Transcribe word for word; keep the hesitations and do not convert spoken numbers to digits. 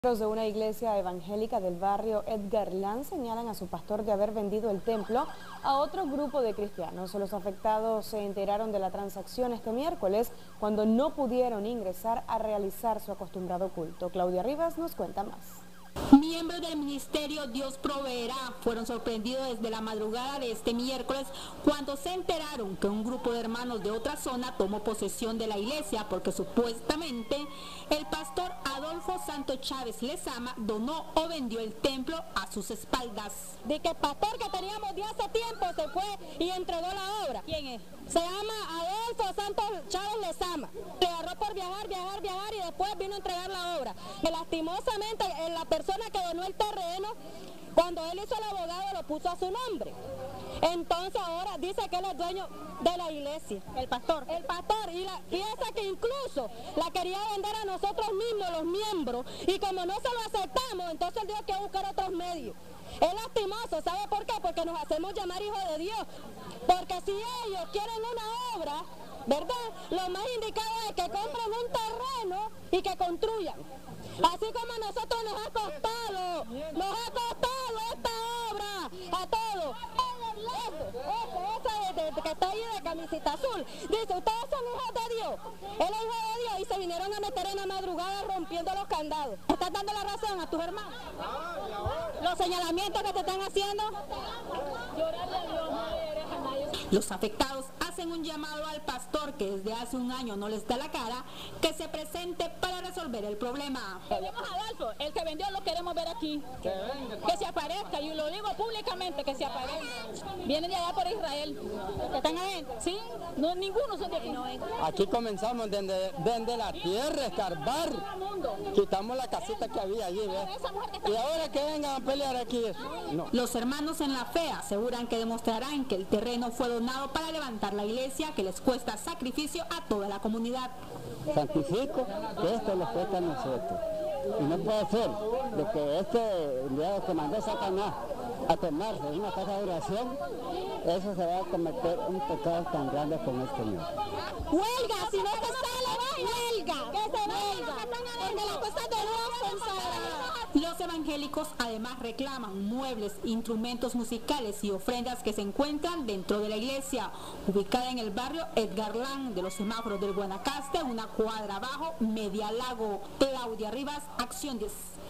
Los de una iglesia evangélica del barrio Edgarland señalan a su pastor de haber vendido el templo a otro grupo de cristianos. Los afectados se enteraron de la transacción este miércoles cuando no pudieron ingresar a realizar su acostumbrado culto. Claudia Rivas nos cuenta más. Miembros del ministerio Dios Proveerá fueron sorprendidos desde la madrugada de este miércoles cuando se enteraron que un grupo de hermanos de otra zona tomó posesión de la iglesia porque supuestamente el pastor Adolfo Santos Chávez Lezama donó o vendió el templo a sus espaldas. De que el pastor que teníamos de hace tiempo se fue y entregó la obra. ¿Quién es? Se llama Adolfo Santos Chávez Lezama. Le agarró por viajar, viajar, viajar y después vino a entregar la obra. Que lastimosamente la persona que donó el terreno, cuando él hizo el abogado lo puso a su nombre. Entonces ahora dice que él es dueño de la iglesia. El pastor. El pastor. Y la pieza que incluso la quería vender a nosotros mismos, los miembros. Y como no se lo aceptamos, entonces él dijo que buscar otros medios. Es lastimoso, ¿sabe por qué? Porque nos hacemos llamar hijos de Dios. Porque si ellos quieren una obra, ¿verdad? Lo más indicado es que compren un terreno y que construyan. Así como a nosotros nos ha costado, nos ha costado esta obra a todos. Eso, eso, esa de, de, que está ahí de camiseta azul. Dice, ustedes son hijos de Dios. Él es hijo de Dios y se vinieron a meter en la madrugada rompiendo los candados. ¿Estás dando la razón a tus hermanos? Los señalamientos que te están haciendo. Los afectados hacen un llamado al pastor que desde hace un año no les da la cara, que se presente para resolver el problema. Queremos a Adolfo, el que vendió lo queremos ver aquí. Que, que se aparezca, y lo digo públicamente, que se aparezca. Vienen de allá por Israel. ¿Están ahí? Sí, no, ninguno son de aquí. Aquí comenzamos desde, desde la tierra, escarbar. Quitamos la casita que había allí, ¿ves? Y ahora que vengan a pelear aquí. No. Los hermanos en la fe aseguran que demostrarán que el terreno fue donado para levantar la iglesia, que les cuesta sacrificio a toda la comunidad. Santifico que esto les cuesta a nosotros. Y no puede ser de que este enviado que mandó Satanás a tomarse una casa de oración, eso se va a cometer un pecado tan grande con el Señor. Huelga, si no te sale, huelga, que se huelga, porque las cosas de Dios son sagradas. Los evangélicos además reclaman muebles, instrumentos musicales y ofrendas que se encuentran dentro de la iglesia, ubicada en el barrio Edgarland de los semáforos del Guanacaste, una cuadra abajo, Media Lago. Claudia Rivas, Acción diez.